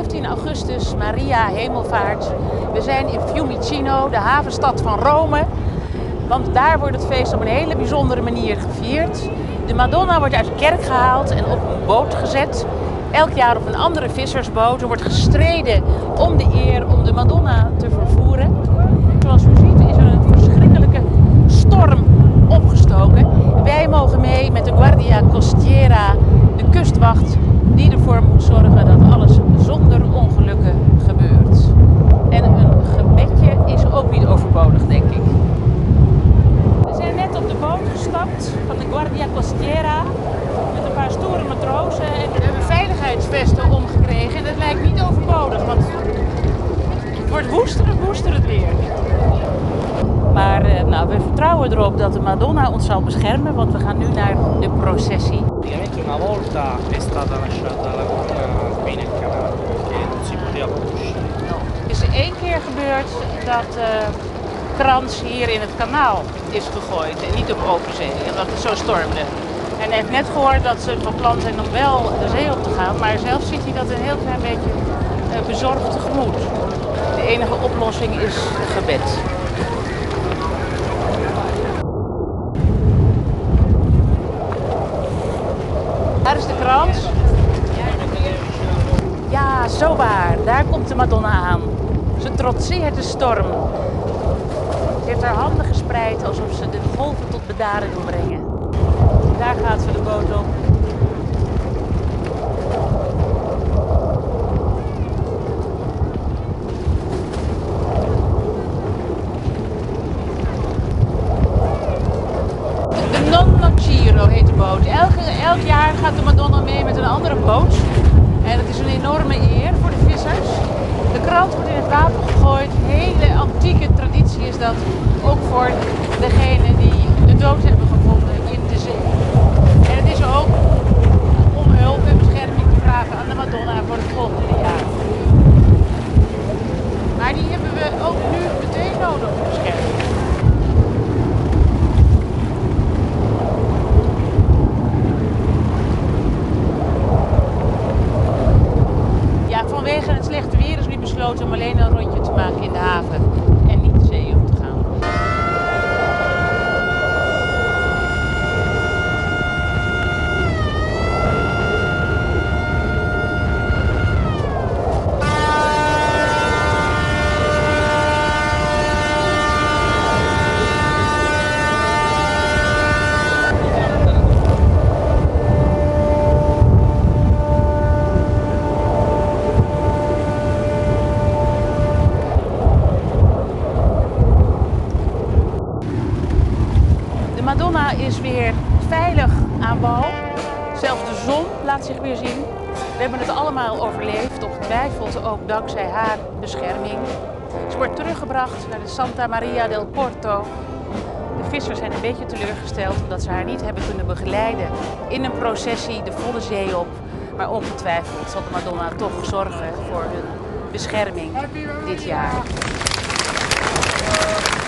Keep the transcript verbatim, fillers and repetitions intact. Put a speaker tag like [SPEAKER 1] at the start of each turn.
[SPEAKER 1] vijftien augustus, Maria Hemelvaart. We zijn in Fiumicino, de havenstad van Rome. Want daar wordt het feest op een hele bijzondere manier gevierd. De Madonna wordt uit de kerk gehaald en op een boot gezet. Elk jaar op een andere vissersboot. Er wordt gestreden om de eer om de Madonna te vervoeren. Zoals u ziet is er een verschrikkelijke storm opgestoken. Wij mogen mee met de Guardia Costiera, de kustwacht, die ervoor moet zorgen dat alles zonder ongelukken gebeurt. En een gebedje is ook niet overbodig, denk ik. We zijn net op de boot gestapt van de Guardia Costiera met een paar stoere matrozen. En we hebben veiligheidsvesten omgekregen en dat lijkt niet overbodig, want het wordt woester en woester het weer. Maar eh, nou, we vertrouwen erop dat de Madonna ons zal beschermen, want we gaan nu naar de processie.
[SPEAKER 2] Praticamente una volta è stata lasciata la corona qui nel canale perché non si poteva più uscire.
[SPEAKER 1] Het is één keer gebeurd dat de krans hier in het kanaal is gegooid en niet op open zee, omdat het zo stormde. En hij heeft net gehoord dat ze van plan zijn om wel de zee op te gaan, maar zelf ziet hij dat een heel klein beetje uh, bezorgd tegemoet. De enige oplossing is gebed. Daar is de krans. Ja, zo waar. Daar komt de Madonna aan. Ze trotseert de storm. Ze heeft haar handen gespreid alsof ze de golven tot bedaren wil brengen. Daar gaat ze de boot op. De Nonna Giro heet de boot. Elk, elk jaar gaat de Madonna mee met een andere boot. En het is een enorme eer voor de vissers. De krant wordt in het water gegooid. Hele antieke traditie is dat. Ook voor degenen die de dood hebben gevonden in de zee. En het is ook om hulp en bescherming te vragen aan de Madonna voor het volgende jaar. Maar die hebben we ook nu meteen nodig om bescherming. Vanwege het slechte weer is nu besloten om alleen een rondje te maken in de haven en niet de zee op te gaan. De Madonna is weer veilig aan wal. Zelfs de zon laat zich weer zien. We hebben het allemaal overleefd, ongetwijfeld ook dankzij haar bescherming. Ze wordt teruggebracht naar de Santa Maria del Porto. De vissers zijn een beetje teleurgesteld omdat ze haar niet hebben kunnen begeleiden in een processie de volle zee op. Maar ongetwijfeld zal de Madonna toch zorgen voor hun bescherming dit jaar.